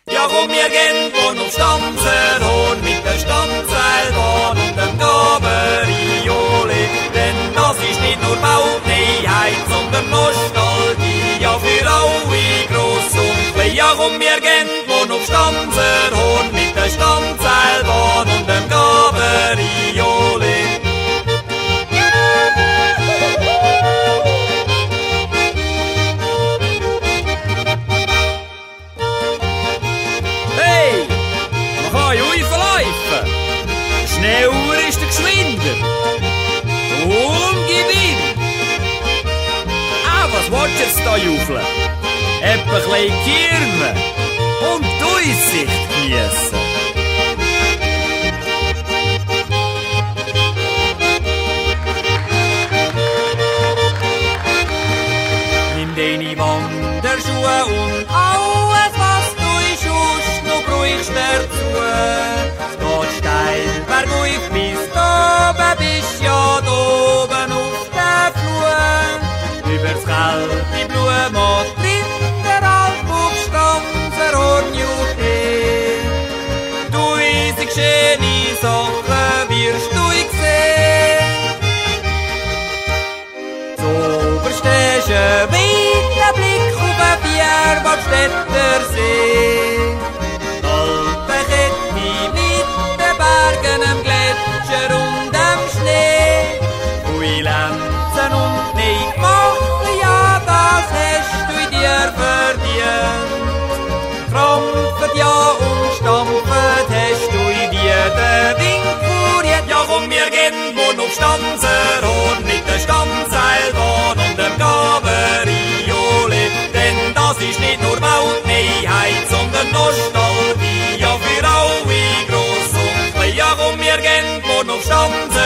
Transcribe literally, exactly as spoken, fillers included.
Ja, komm, wir gehen von auf Stanzerhorn mit der Stanzseilbahn und dem Gaberiole. Denn das ist nicht nur Bauneiheit, sondern Nostalgie, ja, für alle gross und klein. Ja, komm, wir gehen von auf Stanzerhorn mit der Stanzseilbahn und dem Gaberiole. Schneller ist der Geschwinder. Und gib ihm. Ah, was willst du jetzt da juffeln? Etwa ein bisschen Kirme und die Aussicht geniessen. Nimm deine Wanderschuhe und alles, was du sonst noch brauchst, dazu. Steil bergauf bis oben, bist ja oben auf der Flur. Übers kalte Blumenmoos tritt der Altbuchstanzerhorn juhe. Tausend schöne Sachen wirst du sehen. Zuoberst hast du einen weiten Blick auf den Vierwaldstätter See. Bergen am Gletscher und am Schnee, ui Lenzen und nicht machen, ja, das hast du dir verdient. Krampfen ja und stampfen hast du in dir den Wind jetzt. Ja, komm, wir gehen von auf Stanzerhorn mit der Stanzseilbahn und dem Gaberiole. Denn das ist nicht nur Waldneiheit, sondern Nostalgie, ja, für alle gross. Ja, komm, wir gehen von auf Stanzerhorn.